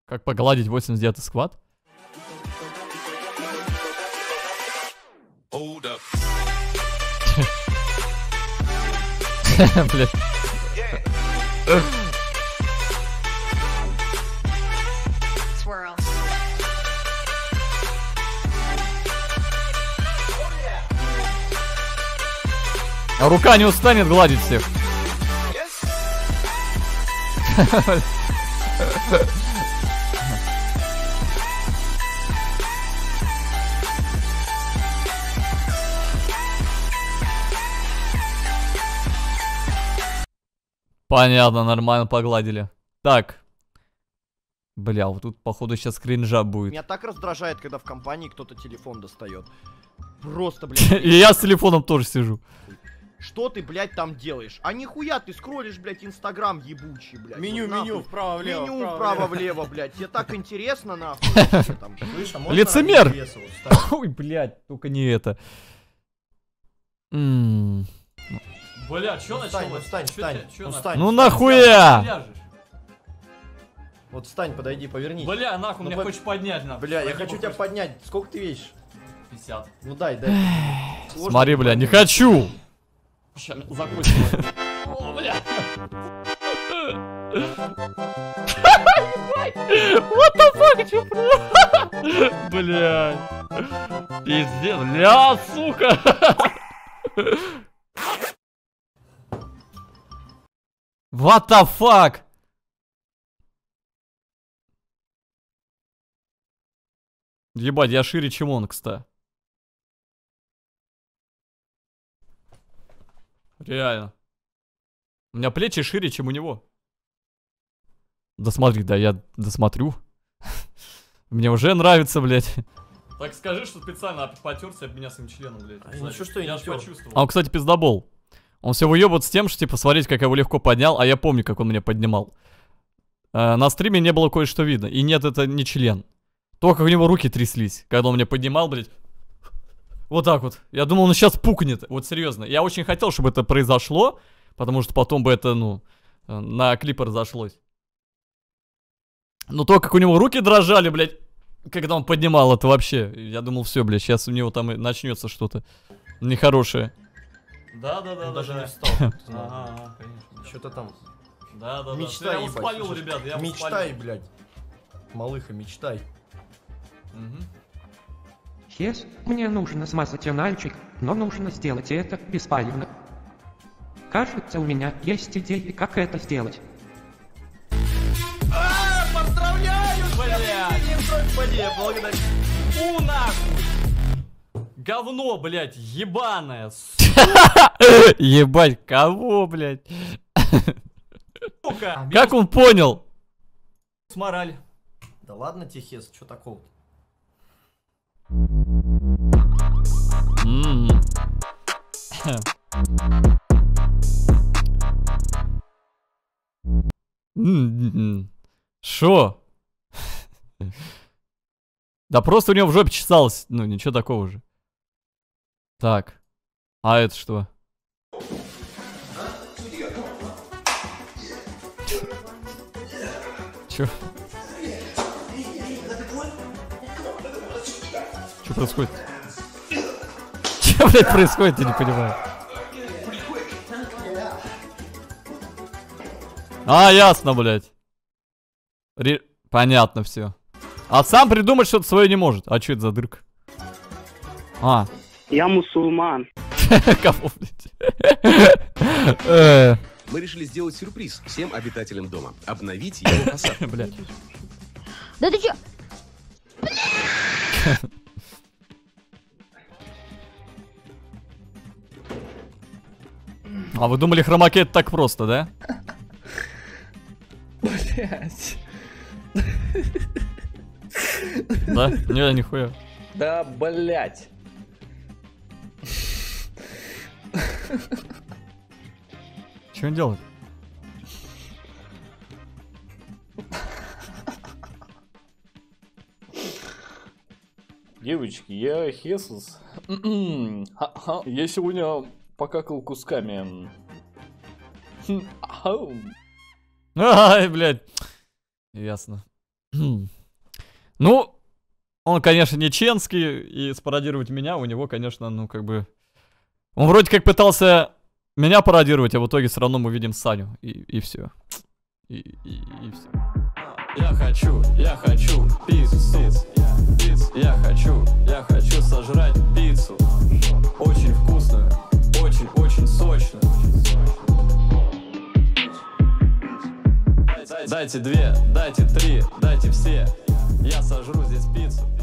Как погладить 89-й сквад? Блядь. А рука не устанет гладить всех. Понятно, нормально погладили. Так. Бля, вот тут, походу, сейчас кринжа будет. Меня так раздражает, когда в компании кто-то телефон достает. Просто, блядь. И я с телефоном тоже сижу. Что ты, блядь, там делаешь? А нихуя ты скроллишь, блядь, Инстаграм ебучий, блядь. Меню, вправо-влево. Меню вправо-влево, блядь. Тебе так интересно, нахуй. Лицемер! Ой, блядь, только не это. Бля, чё началось? Встань. Ну нахуя! Вот встань, подойди, повернись. Бля, нахуй, меня хочешь поднять, нахуй. Бля, я хочу тебя поднять. Сколько ты весишь? 50. Ну дай. Смотри, бля, не хочу! Сейчас закончим. О, бля. What the fuck, чё? Блядь. Пиздец, бля, сука. What the fuck? Ебать, я шире, чем он, кстати. Реально. У меня плечи шире, чем у него. Досмотри, да, я досмотрю. Мне уже нравится, блядь. Так скажи, что специально потерся об меня своим членом, блядь. Ничего, что я Я не ж тёр. почувствовал. А он, кстати, пиздобол. Он все выебывает с тем, что, типа, смотрите, как я его легко поднял, а я помню, как он меня поднимал. На стриме не было кое-что видно. И нет, это не член. Только у него руки тряслись, когда он меня поднимал, блядь. Вот так вот. Я думал, он сейчас пукнет. Вот серьезно. Я очень хотел, чтобы это произошло, потому что потом бы это, ну, на клипе разошлось. Но то, как у него руки дрожали, блядь, когда он поднимал это вообще. Я думал, все, блядь, сейчас у него там и начнется что-то нехорошее. Да. Даже не встал. Ага, конечно. Что-то там. Да. Мечтай, Я ебать, воспалил, слышишь? ребят, я Мечтай, блядь. Малыха, мечтай. Хес, мне нужно смазать анальчик, но нужно сделать это беспалевно. Кажется, у меня есть идеи, как это сделать. Поздравляю, блядь! Благодарю. Нахуй! Говно, блядь, ебаное, Ебать, кого, блядь? сука! Как он понял? С мораль. Да ладно тебе, Хес, что такого? Шо? Да просто у него в жопе чесалось. Ну, ничего такого же. Так. А это что? Чё? Что происходит? Что, блядь, происходит, я не понимаю. А, ясно, блядь. Понятно все. А сам придумать что-то свое не может. А что это за дырка? А. Я мусульман. Кого, блядь? Мы решили сделать сюрприз всем обитателям дома. Обновить его фасад. Блядь. Да ты чё? А вы думали, хромаке это так просто, да? Блять. Да? Не, нихуя. Да, блять. Что он делает? Девочки, я Хесус. Я сегодня покакал кусками. Ай, блядь. Ясно. Ну, он, конечно, не ченский, и спародировать меня у него, конечно, ну, как бы... Он вроде как пытался меня пародировать, а в итоге все равно мы видим Саню, и все. И все. Я хочу пиццу. Я хочу сожрать пиццу. Очень вкусную, очень сочную. Дайте 2, дайте 3, дайте все. Я сожру здесь пиццу.